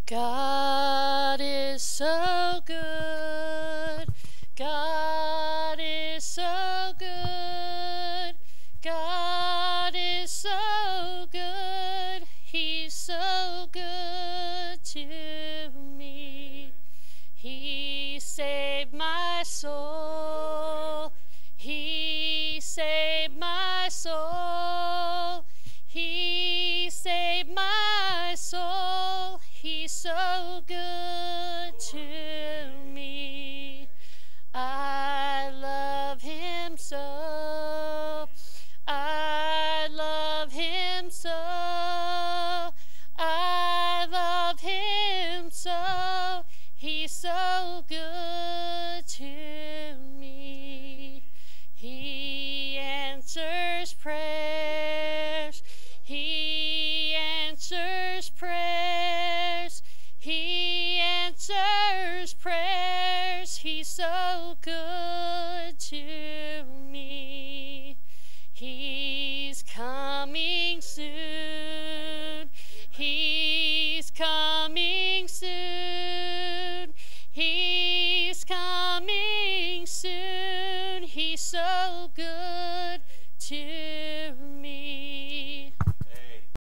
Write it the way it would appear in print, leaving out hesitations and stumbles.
God is so good. God is so good. God is so good. He's so good to me. He saved my soul. He saved my soul. He saved my soul. He's so good to me. I love him so. I love him so. I love him so. He's so good to me. He answers prayers. He answers prayers. He answers prayers. He's so good to me. He's coming soon. He's coming soon. He's coming soon. He's so good to